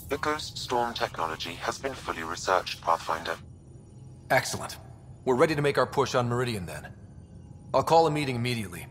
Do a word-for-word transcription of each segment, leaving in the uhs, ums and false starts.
The Ghost Storm technology has been fully researched, Pathfinder. Excellent. We're ready to make our push on Meridian then. I'll call a meeting immediately.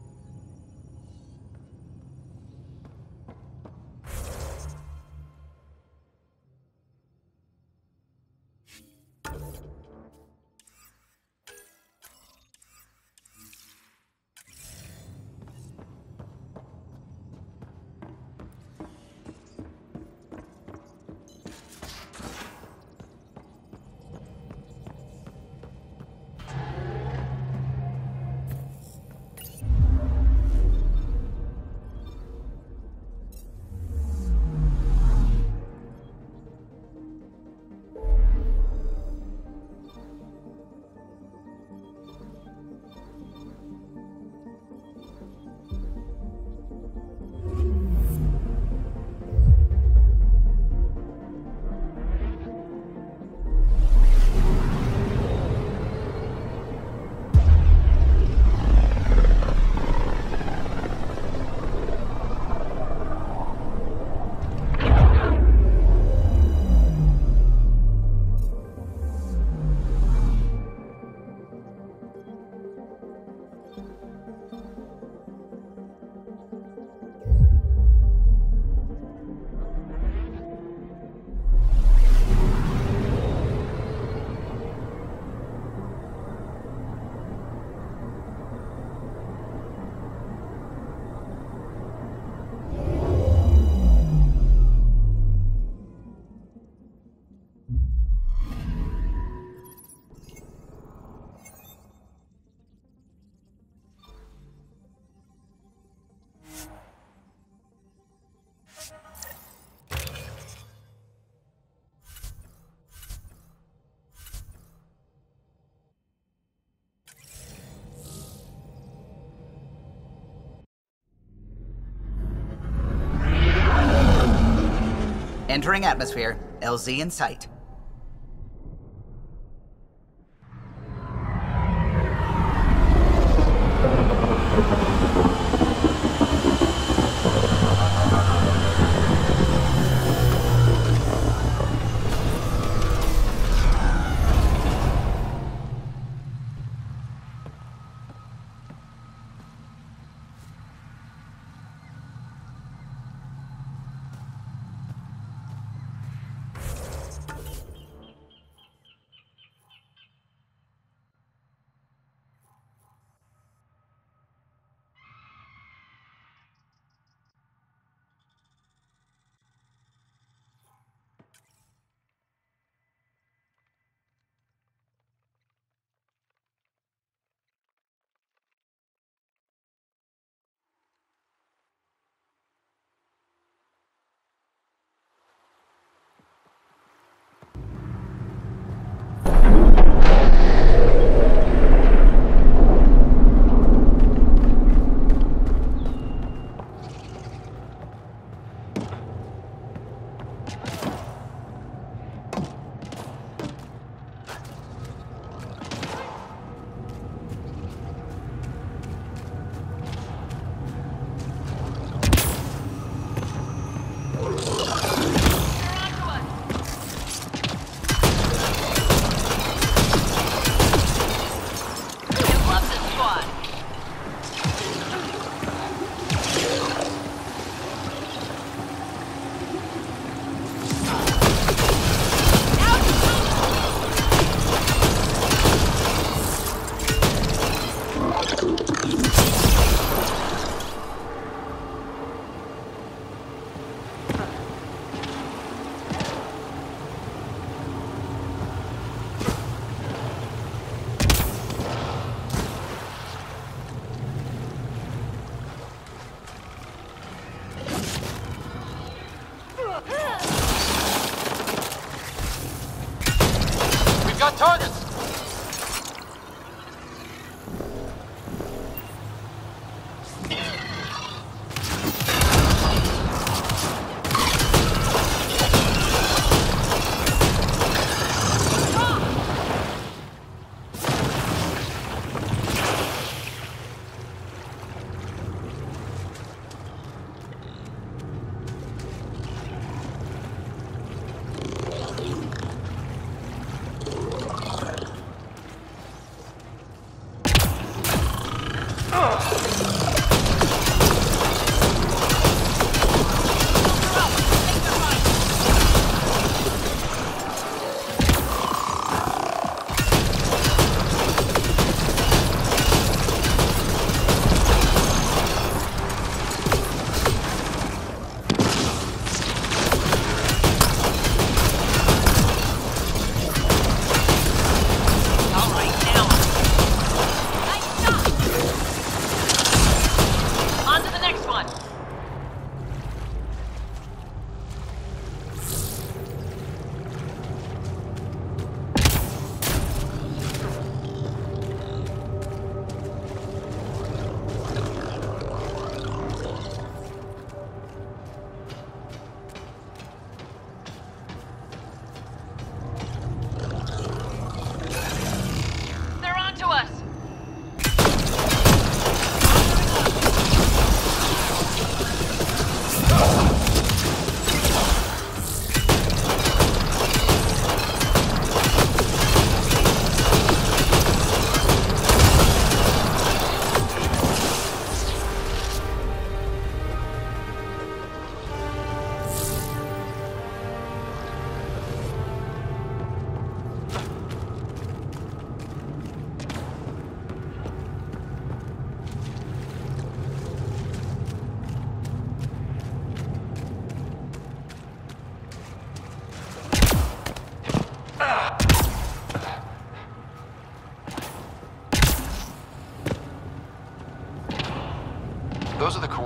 Entering atmosphere. L Z in sight. Targets!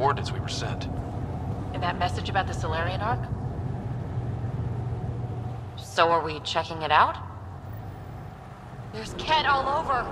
coordinates we were sent. And that message about the Solarian Ark? So are we checking it out? There's Ket all over.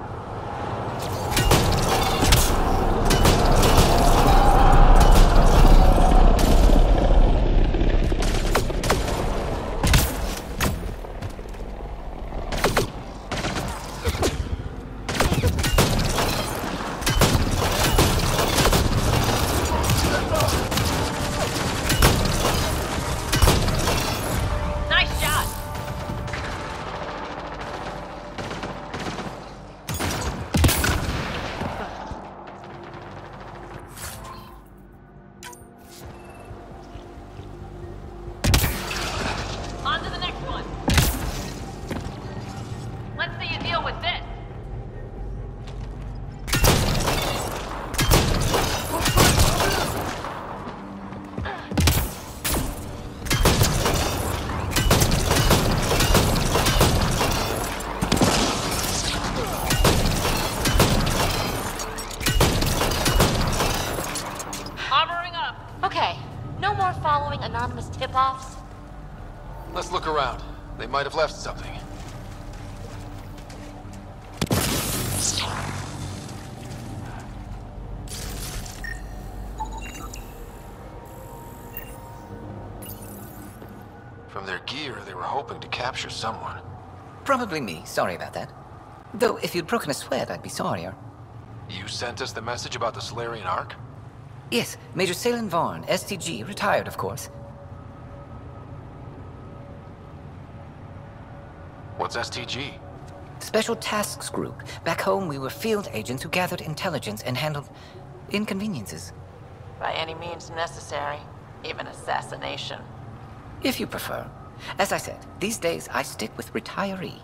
Tip-offs? Let's look around. They might have left something. From their gear, they were hoping to capture someone. Probably me. Sorry about that. Though, if you'd broken a sweat, I'd be sorrier. You sent us the message about the Solarian Ark? Yes, Major Salen Vaughn, S T G, retired, of course. What's S T G? Special Tasks Group. Back home, we were field agents who gathered intelligence and handled inconveniences. By any means necessary, even assassination. If you prefer. As I said, these days I stick with retiree.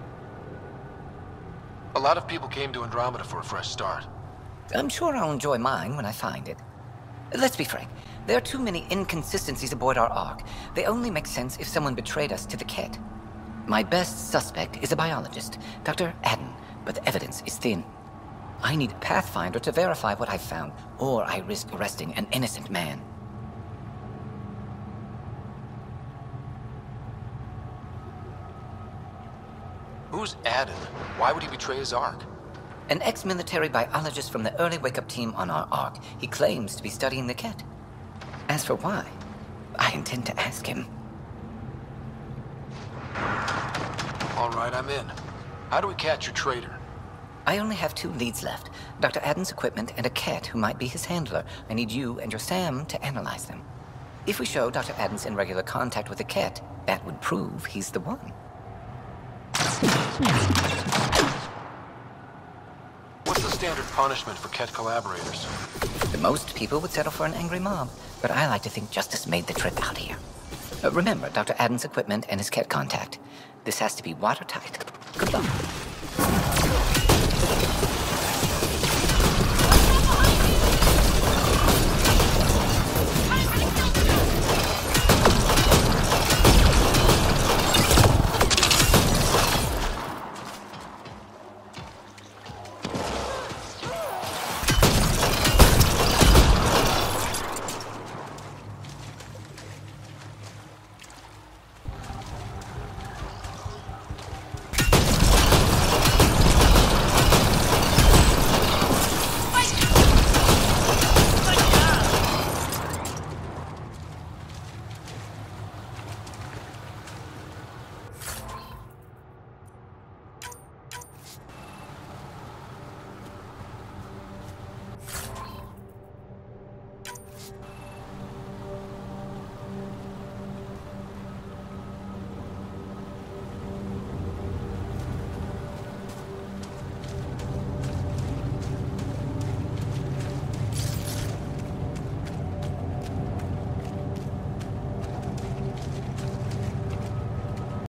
A lot of people came to Andromeda for a fresh start. I'm sure I'll enjoy mine when I find it. Let's be frank. There are too many inconsistencies aboard our Ark. They only make sense if someone betrayed us to the Ket. My best suspect is a biologist, Doctor Adden, but the evidence is thin. I need a Pathfinder to verify what I've found, or I risk arresting an innocent man. Who's Adden? Why would he betray his Ark? An ex-military biologist from the early wake-up team on our Ark. He claims to be studying the Ket. As for why, I intend to ask him. All right, I'm in. How do we catch your traitor? I only have two leads left. Doctor Adden's equipment and a Ket who might be his handler. I need you and your Sam to analyze them. If we show Doctor Adden's in regular contact with the Ket, that would prove he's the one. What's the standard punishment for Ket collaborators? The most people would settle for an angry mob, but I like to think justice made the trip out here. Uh, remember Doctor Adden's equipment and his Ket contact. This has to be watertight. Good luck.